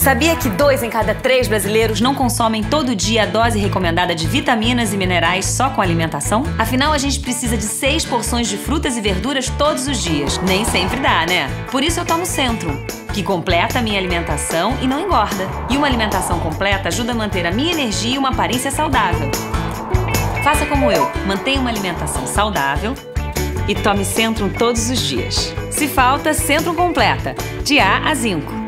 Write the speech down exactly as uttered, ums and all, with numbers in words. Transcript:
Sabia que dois em cada três brasileiros não consomem todo dia a dose recomendada de vitaminas e minerais só com alimentação? Afinal, a gente precisa de seis porções de frutas e verduras todos os dias. Nem sempre dá, né? Por isso eu tomo Centrum, que completa a minha alimentação e não engorda. E uma alimentação completa ajuda a manter a minha energia e uma aparência saudável. Faça como eu, mantenha uma alimentação saudável e tome Centrum todos os dias. Se falta, Centrum completa, de A a Zinco.